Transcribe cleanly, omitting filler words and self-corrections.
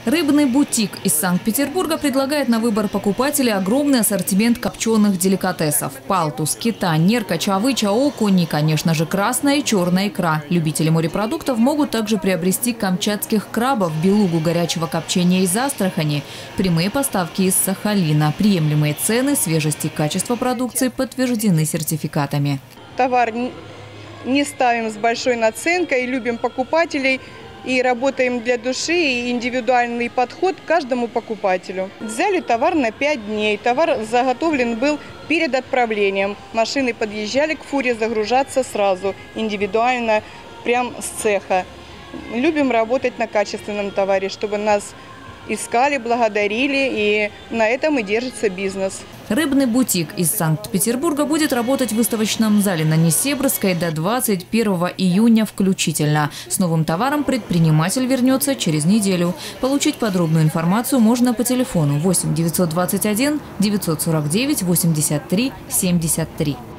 Рыбный бутик из Санкт-Петербурга предлагает на выбор покупателей огромный ассортимент копченых деликатесов. Палтус, кита, нерка, чавыча, окунь и, конечно же, красная и черная икра. Любители морепродуктов могут также приобрести камчатских крабов, белугу горячего копчения из Астрахани, прямые поставки из Сахалина. Приемлемые цены, свежесть и качество продукции подтверждены сертификатами. Товар не ставим с большой наценкой, любим покупателей и работаем для души, и индивидуальный подход к каждому покупателю. Взяли товар на 5 дней. Товар заготовлен был перед отправлением. Машины подъезжали к фуре загружаться сразу, индивидуально, прям с цеха. Любим работать на качественном товаре, чтобы нас искали, благодарили, и на этом и держится бизнес. Рыбный бутик из Санкт-Петербурга будет работать в выставочном зале на Несебрской до 21 июня включительно. С новым товаром предприниматель вернется через неделю. Получить подробную информацию можно по телефону 8 921 949 83 73.